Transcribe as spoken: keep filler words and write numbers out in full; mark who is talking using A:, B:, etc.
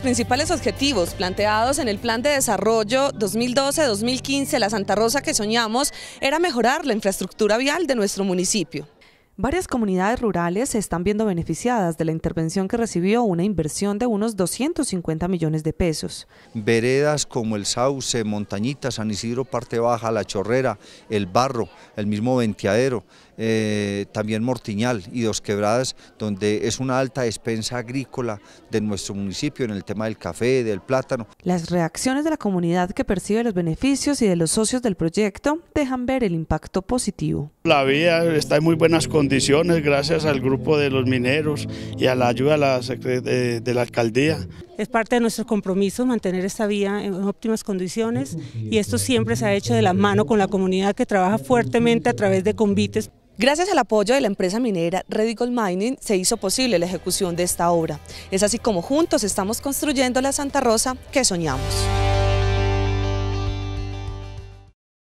A: principales objetivos planteados en el Plan de Desarrollo dos mil doce a dos mil quince, la Santa Rosa que soñamos, era mejorar la infraestructura vial de nuestro municipio. Varias comunidades rurales se están viendo beneficiadas de la intervención que recibió una inversión de unos doscientos cincuenta millones de pesos.
B: Veredas como el Sauce, Montañita, San Isidro, Parte Baja, La Chorrera, El Barro, el mismo Venteadero, eh, también Mortiñal y Dos Quebradas, donde es una alta despensa agrícola de nuestro municipio en el tema del café, del plátano.
A: Las reacciones de la comunidad que percibe los beneficios y de los socios del proyecto dejan ver el impacto positivo.
C: La vía está en muy buenas condiciones gracias al grupo de los mineros y a la ayuda de la, de, de la alcaldía.
D: Es parte de nuestro compromiso mantener esta vía en óptimas condiciones y esto siempre se ha hecho de la mano con la comunidad que trabaja fuertemente a través de convites.
A: Gracias al apoyo de la empresa minera Red Eagle Mining se hizo posible la ejecución de esta obra. Es así como juntos estamos construyendo la Santa Rosa que soñamos.